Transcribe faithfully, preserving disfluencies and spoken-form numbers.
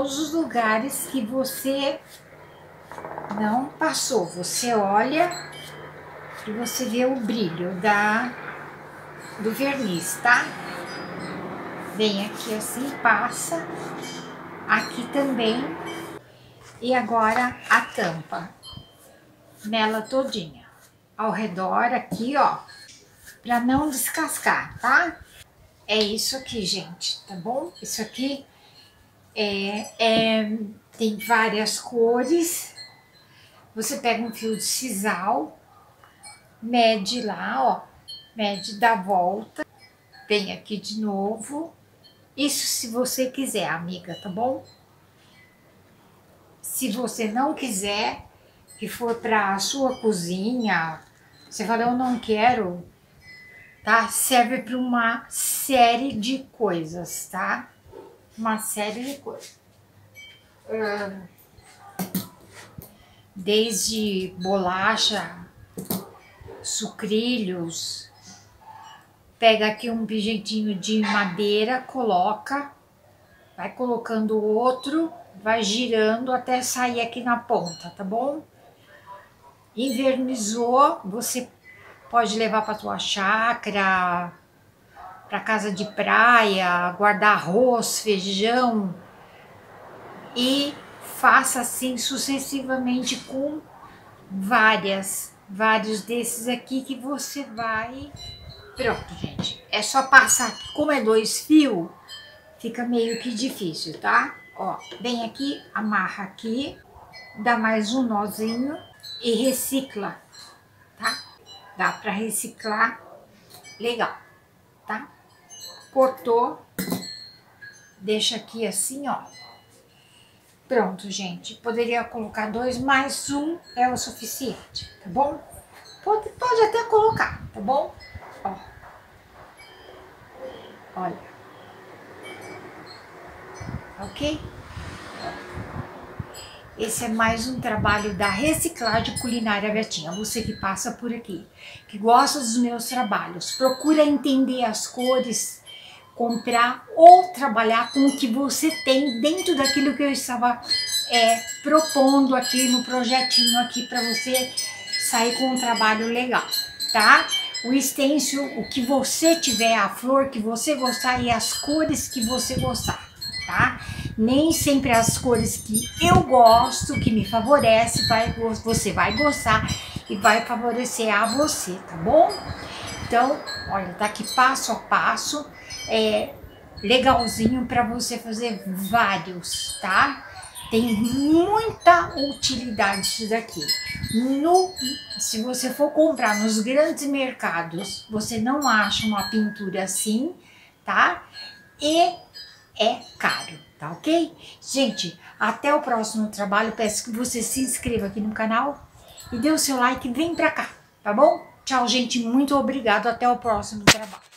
todos os lugares que você não passou. Você olha e você vê o brilho da, do verniz, tá? Vem aqui assim, passa. Aqui também. E agora a tampa. Nela todinha. Ao redor aqui, ó. Pra não descascar, tá? É isso aqui, gente, tá bom? Isso aqui é, é, tem várias cores. Você pega um fio de sisal, mede lá, ó. Mede, dá volta. Vem aqui de novo. Isso se você quiser, amiga, tá bom? Se você não quiser, que for pra sua cozinha, você fala, eu não quero... Tá? Serve para uma série de coisas, tá? Uma série de coisas. Uh, desde bolacha, sucrilhos. Pega aqui um pijentinho de madeira, coloca. Vai colocando outro, vai girando até sair aqui na ponta, tá bom? Invernizou, você pode levar para tua chácara, para casa de praia, guardar arroz, feijão e faça assim sucessivamente com várias, vários desses aqui que você vai... Pronto, gente, é só passar aqui. Como é dois fios, fica meio que difícil, tá? Ó, vem aqui, amarra aqui, dá mais um nozinho e recicla, tá? Dá pra reciclar legal, tá? Cortou, deixa aqui assim, ó. Pronto, gente. Poderia colocar dois, mais um é o suficiente, tá bom? Pode, pode até colocar, tá bom? Ó. Olha. Ok? Esse é mais um trabalho da Reciclagem Culinária Betinha. Você que passa por aqui, que gosta dos meus trabalhos, procura entender as cores, comprar ou trabalhar com o que você tem dentro daquilo que eu estava é, propondo aqui no projetinho aqui para você sair com um trabalho legal, tá? O stencil, o que você tiver, a flor que você gostar e as cores que você gostar, tá? Nem sempre as cores que eu gosto, que me favorece, vai, você vai gostar e vai favorecer a você, tá bom? Então, olha, tá aqui passo a passo, é legalzinho para você fazer vários, tá? Tem muita utilidade isso daqui. No, se você for comprar nos grandes mercados, você não acha uma pintura assim, tá? E é caro, tá ok? Gente, até o próximo trabalho. Peço que você se inscreva aqui no canal e dê o seu like e vem pra cá, tá bom? Tchau, gente. Muito obrigado. Até o próximo trabalho.